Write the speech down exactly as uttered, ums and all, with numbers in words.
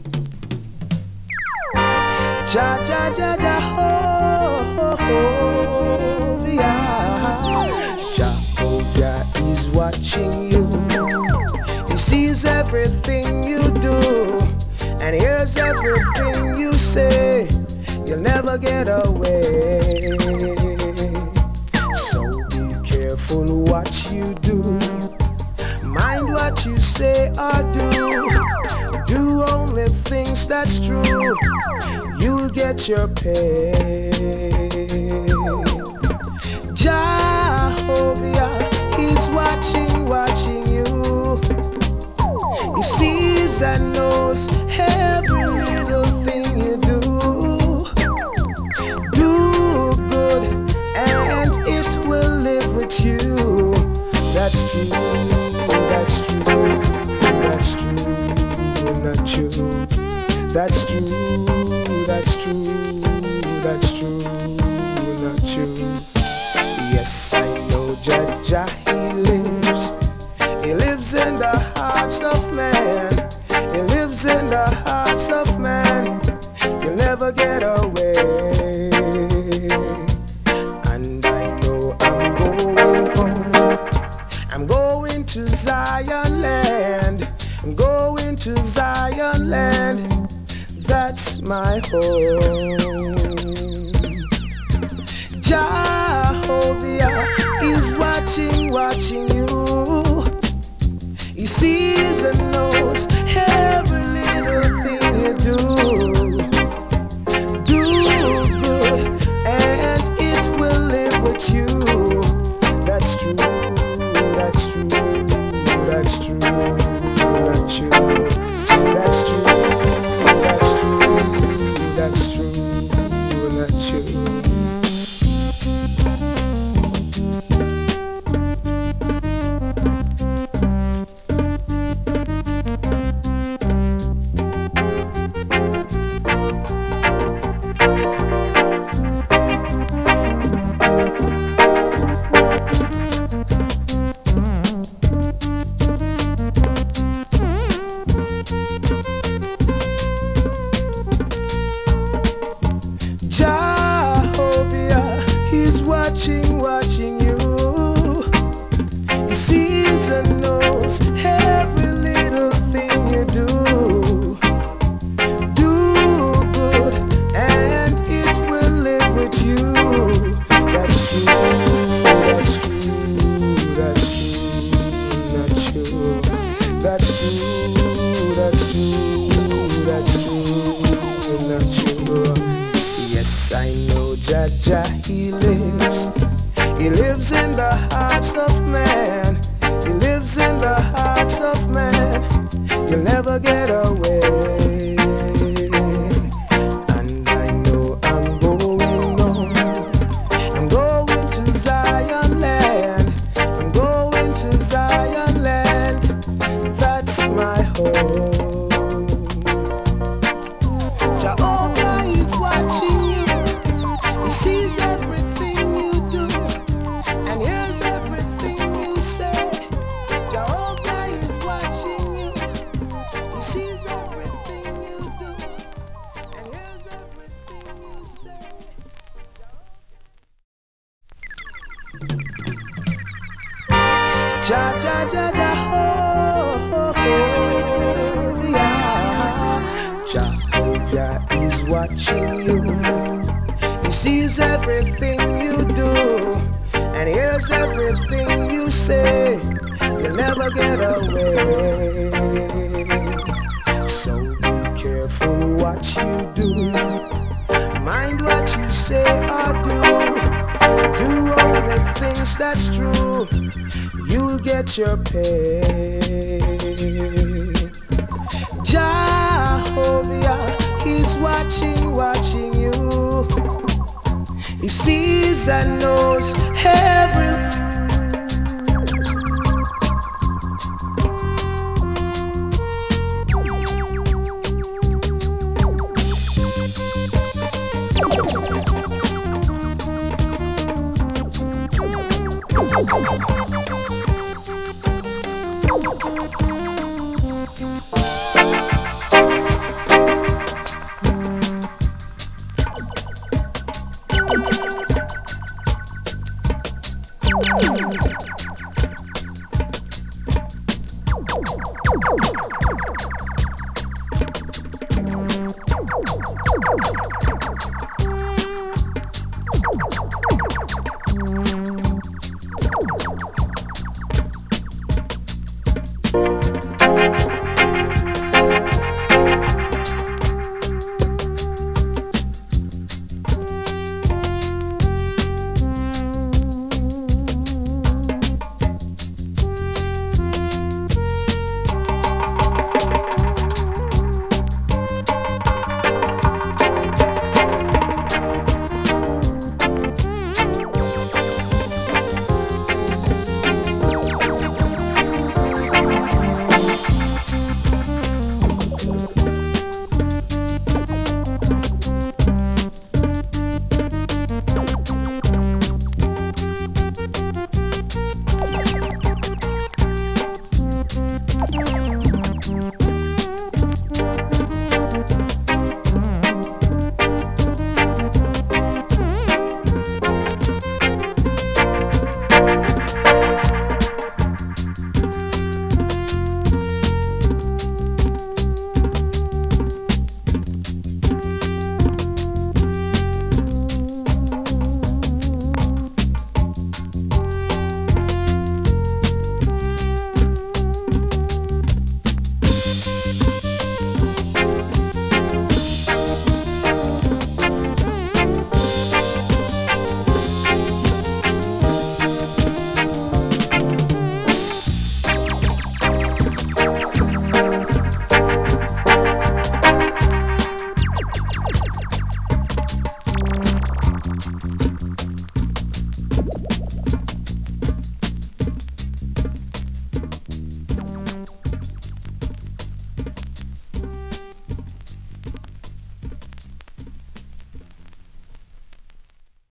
Ja, ja, ja, Jahoviah. Jahoviah is watching you. He sees everything you do and hears everything you say. You'll never get away. So be careful what you do. Mind what you say or do. Do only things that's true. You'll get your pay. Jahoviah, he's watching, watching you. He sees and knows every little thing you do. Do good and it will live with you. That's true, that's true, that's true, not true. That's true, that's true, that's true, not true. Yes, I know Jah Jah, he lives. He lives in the hearts of man. He lives in the hearts of man. You'll never get away. And I know I'm going home. I'm going to Zion land. I'm going to Zion land. That's my home. Jahoviah is watching, watching you. He sees and knows every little thing you do. Do good and it will live with you. That's true, that's true, that's true, not true. That's true, that's true, that's true, not true. Jahoviah, he's watching, watching you. He sees and knows every little thing you do. Do good and it will live with you. That's true, that's true, that's true, not true. That's true, that's true, that's true, not true. Yes, I know Jah Jah, he lives. He lives in the hearts of man. He lives in the hearts of man. You'll never get away. And I know I'm going home. I'm going to Zion land. I'm going to Zion land. That's my home. Jahoviah is watching you. He sees everything you do and hears everything you say. Jahoviah is watching you. He sees everything you do and hears everything you say. Ja, ja, ja, Jahoviah. Jahoviah is watching you. He sees everything you do and hears everything you say. You'll never get away. So be careful what you do. Mind what you say or do. Do only things that's true. You'll get your pay. Jahoviah, he's watching, watching you. He sees and knows every